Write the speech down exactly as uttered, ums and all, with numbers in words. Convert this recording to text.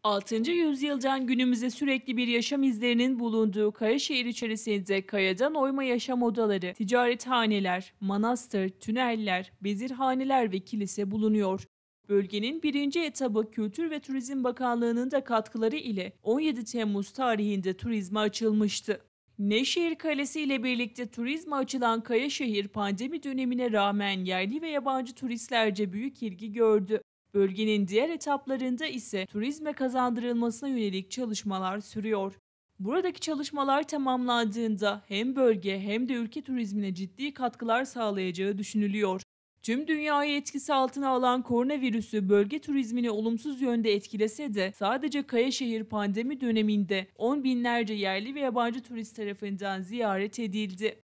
altıncı yüzyıldan günümüze sürekli bir yaşam izlerinin bulunduğu Kayaşehir içerisinde kayadan oyma yaşam odaları, ticarethaneler, manastır, tüneller, bezirhaneler ve kilise bulunuyor. Bölgenin birinci etabı Kültür ve Turizm Bakanlığı'nın da katkıları ile on yedi Temmuz tarihinde turizme açılmıştı. Nevşehir Kalesi ile birlikte turizme açılan Kayaşehir pandemi dönemine rağmen yerli ve yabancı turistlerce büyük ilgi gördü. Bölgenin diğer etaplarında ise turizme kazandırılmasına yönelik çalışmalar sürüyor. Buradaki çalışmalar tamamlandığında hem bölge hem de ülke turizmine ciddi katkılar sağlayacağı düşünülüyor. Tüm dünyayı etkisi altına alan koronavirüsü bölge turizmini olumsuz yönde etkilese de sadece Kayaşehir pandemi döneminde on binlerce yerli ve yabancı turist tarafından ziyaret edildi.